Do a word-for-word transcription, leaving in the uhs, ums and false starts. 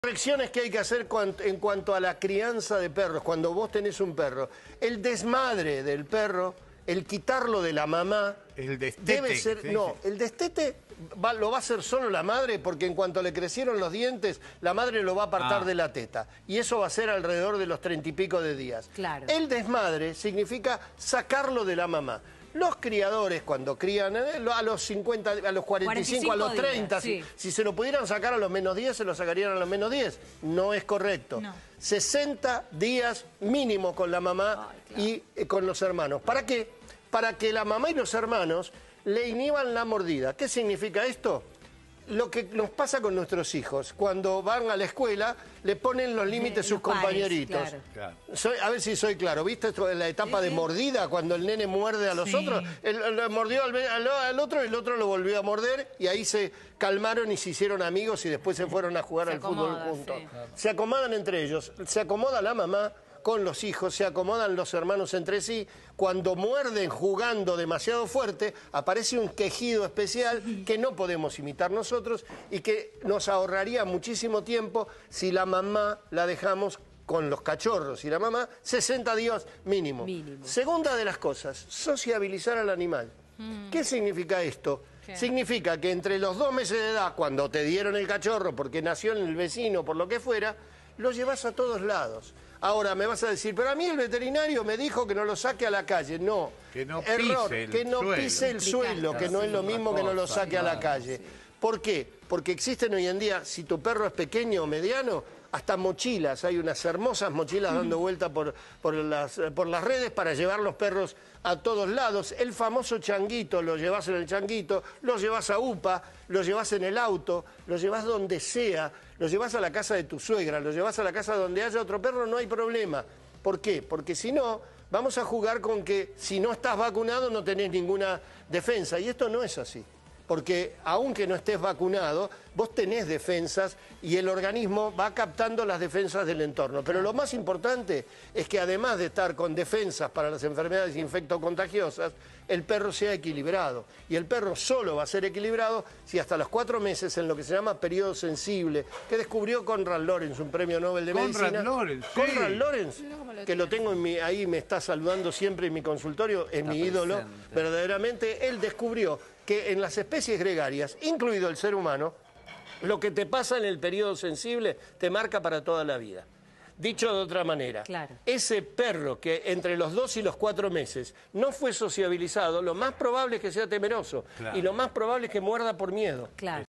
Correcciones que hay que hacer en cuanto a la crianza de perros. Cuando vos tenés un perro, el desmadre del perro, el quitarlo de la mamá, el destete, debe ser... ¿sí? No, el destete va, lo va a hacer solo la madre, porque en cuanto le crecieron los dientes, la madre lo va a apartar ah. de la teta. Y eso va a ser alrededor de los treinta y pico de días. Claro. El desmadre significa sacarlo de la mamá. Los criadores, cuando crían a los cincuenta, a los cuarenta y cinco, a los treinta, días, sí. si, si se lo pudieran sacar a los menos diez, se lo sacarían a los menos diez. No es correcto. No. sesenta días mínimo con la mamá. Ay, claro. Y eh, con los hermanos. ¿Para qué? Para que la mamá y los hermanos le inhiban la mordida. ¿Qué significa esto? Lo que nos pasa con nuestros hijos. Cuando van a la escuela, le ponen los límites sus pares, compañeritos. Claro. Claro. Soy, a ver si soy claro. ¿Viste esto en la etapa sí, de mordida? Cuando el nene muerde a los sí. otros. Él, él mordió al, al, al otro y el otro lo volvió a morder. Y ahí se calmaron y se hicieron amigos y después se fueron a jugar se al acomoda, fútbol juntos. Sí. Claro. Se acomodan entre ellos. Se acomoda la mamá con los hijos, se acomodan los hermanos entre sí. Cuando muerden jugando demasiado fuerte, aparece un quejido especial que no podemos imitar nosotros y que nos ahorraría muchísimo tiempo si la mamá la dejamos con los cachorros y la mamá sesenta días mínimo. Mínimo. Segunda de las cosas, sociabilizar al animal. Mm. ¿Qué significa esto? ¿Qué? Significa que entre los dos meses de edad, cuando te dieron el cachorro porque nació en el vecino, por lo que fuera, lo llevas a todos lados. Ahora me vas a decir, pero a mí el veterinario me dijo que no lo saque a la calle. No, que no error, pise el que no suelo. pise el suelo, que no es lo mismo que no lo saque a la calle. Sí. ¿Por qué? Porque existen hoy en día, si tu perro es pequeño o mediano, hasta mochilas. Hay unas hermosas mochilas dando vuelta por, por, las, por las redes para llevar los perros a todos lados. El famoso changuito, lo llevas en el changuito, lo llevas a UPA, lo llevas en el auto, lo llevas donde sea, lo llevas a la casa de tu suegra, lo llevas a la casa donde haya otro perro, no hay problema. ¿Por qué? Porque si no, vamos a jugar con que si no estás vacunado no tenés ninguna defensa. Y esto no es así. Porque aunque no estés vacunado, vos tenés defensas y el organismo va captando las defensas del entorno. Pero lo más importante es que además de estar con defensas para las enfermedades infectocontagiosas, el perro sea equilibrado. Y el perro solo va a ser equilibrado si hasta los cuatro meses, en lo que se llama periodo sensible, que descubrió Konrad Lorenz, un premio Nobel de Konrad Medicina. Lorenz, sí. Konrad Lorenz, que lo tengo en mi, ahí me está saludando siempre en mi consultorio, es mi ídolo, presente. Verdaderamente, él descubrió que en las especies gregarias, incluido el ser humano, lo que te pasa en el periodo sensible te marca para toda la vida. Dicho de otra manera, claro. Ese perro que entre los dos y los cuatro meses no fue sociabilizado, lo más probable es que sea temeroso, claro. Y lo más probable es que muerda por miedo. Claro.